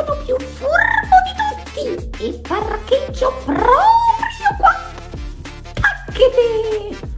sono più furbo di tutti e parcheggio proprio qua. Tacchete!